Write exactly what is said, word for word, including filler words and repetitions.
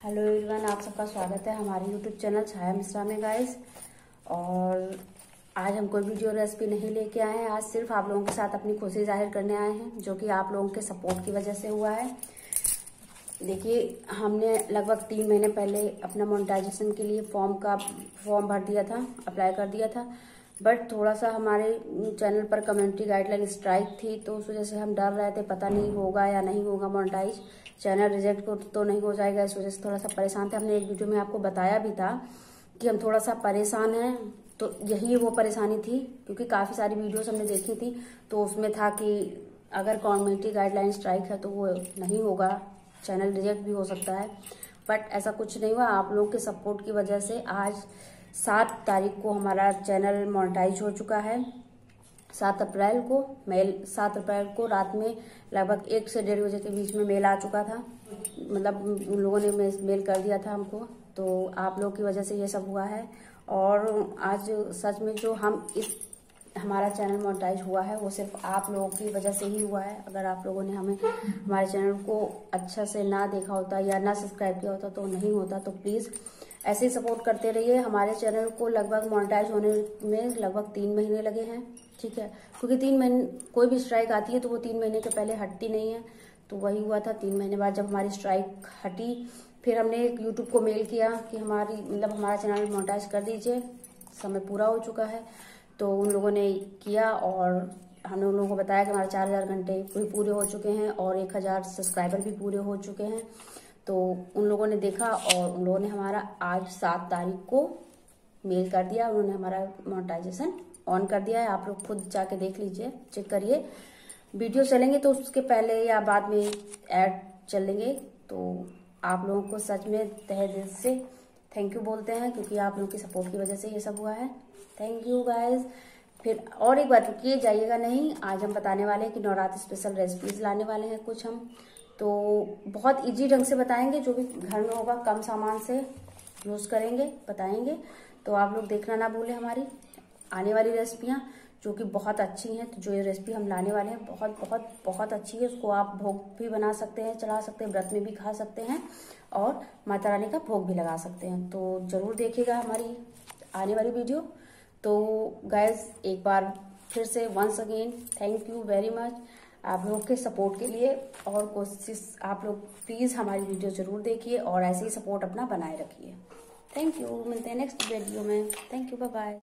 Hello everyone, आप सबका स्वागत है हमारे यूट्यूब चैनल छाया मिश्रा में गाइस। और आज हम कोई वीडियो रेसिपी नहीं लेके आए हैं। आज सिर्फ आप लोगों के साथ अपनी खुशी जाहिर करने आए हैं, जो कि आप लोगों के सपोर्ट की वजह से हुआ है। देखिए, हमने लगभग तीन महीने पहले अपना मोनेटाइजेशन के लिए फॉर्म का फॉर्म भर दिया था, अप्लाई कर दिया था। बट थोड़ा सा हमारे चैनल पर कम्युनिटी गाइडलाइन स्ट्राइक थी, तो उस वजह से हम डर रहे थे, पता नहीं होगा या नहीं होगा मोनेटाइज, चैनल रिजेक्ट तो नहीं हो जाएगा। इस वजह से थोड़ा सा परेशान थे। हमने एक वीडियो में आपको बताया भी था कि हम थोड़ा सा परेशान हैं, तो यही वो परेशानी थी। क्योंकि काफ़ी सारी वीडियोस हमने देखी थी, तो उसमें था कि अगर कम्युनिटी गाइडलाइन स्ट्राइक है तो वो नहीं होगा, चैनल रिजेक्ट भी हो सकता है। बट ऐसा कुछ नहीं हुआ। आप लोगों के सपोर्ट की वजह से आज सात तारीख को हमारा चैनल मोनेटाइज हो चुका है। सात अप्रैल को मेल सात अप्रैल को रात में लगभग एक से डेढ़ बजे के बीच में मेल आ चुका था। मतलब उन लोगों ने मेल कर दिया था हमको, तो आप लोगों की वजह से ये सब हुआ है। और आज सच में जो हम इस हमारा चैनल मोनेटाइज हुआ है वो सिर्फ आप लोगों की वजह से ही हुआ है। अगर आप लोगों ने हमें हमारे चैनल को अच्छा से ना देखा होता या ना सब्सक्राइब किया होता तो नहीं होता। तो प्लीज़ ऐसे ही सपोर्ट करते रहिए। हमारे चैनल को लगभग मोनेटाइज होने में लगभग तीन महीने लगे हैं, ठीक है। क्योंकि तीन महीने कोई भी स्ट्राइक आती है तो वो तीन महीने के पहले हटती नहीं है। तो वही हुआ था, तीन महीने बाद जब हमारी स्ट्राइक हटी, फिर हमने यूट्यूब को मेल किया कि हमारी मतलब हमारा चैनल मोनेटाइज कर दीजिए, समय पूरा हो चुका है। तो उन लोगों ने किया और हमने उन लोगों को बताया कि हमारे चार हजार घंटे भी पूरे हो चुके हैं और एक हजार सब्सक्राइबर भी पूरे हो चुके हैं। तो उन लोगों ने देखा और उन लोगों ने हमारा आज सात तारीख को मेल कर दिया। उन्होंने हमारा मोनेटाइजेशन ऑन कर दिया है। आप लोग खुद जाके देख लीजिए, चेक करिए। वीडियो चलेंगे तो उसके पहले या बाद में ऐड चलेंगे। तो आप लोगों को सच में तहे दिल से थैंक यू बोलते हैं, क्योंकि आप लोगों की सपोर्ट की वजह से ये सब हुआ है। Thank you guys. फिर और एक बात रुकिए, जाइएगा नहीं। आज हम बताने वाले हैं कि नवरात्र स्पेशल रेसिपीज लाने वाले हैं कुछ हम। तो बहुत इजी ढंग से बताएंगे, जो भी घर में होगा कम सामान से यूज़ करेंगे, बताएंगे। तो आप लोग देखना ना भूलें हमारी आने वाली रेसिपियाँ, जो कि बहुत अच्छी हैं। तो जो ये रेसिपी हम लाने वाले हैं बहुत बहुत बहुत अच्छी है। उसको आप भोग भी बना सकते हैं, चढ़ा सकते हैं, व्रत में भी खा सकते हैं और माता रानी का भोग भी लगा सकते हैं। तो ज़रूर देखिएगा हमारी आने वाली वीडियो। तो गाइज एक बार फिर से once again thank you very much आप लोगों के सपोर्ट के लिए। और कोशिश आप लोग प्लीज़ हमारी वीडियो ज़रूर देखिए और ऐसे ही सपोर्ट अपना बनाए रखिए। Thank you. मिलते हैं नेक्स्ट वीडियो में। Thank you, bye bye.